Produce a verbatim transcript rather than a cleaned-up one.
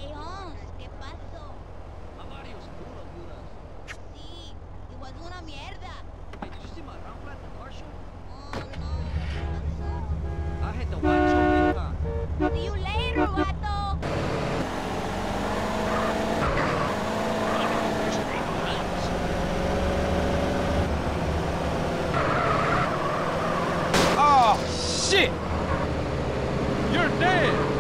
Hey, Holmes, ¿qué pasó? How about you school Honduras? Sí, igual es una mierda. Hey, did you see my round flat at the car show? Oh, no, ¿qué pasó? I hit the guacho, mija. See you later, vato. Oh, shit! You're dead!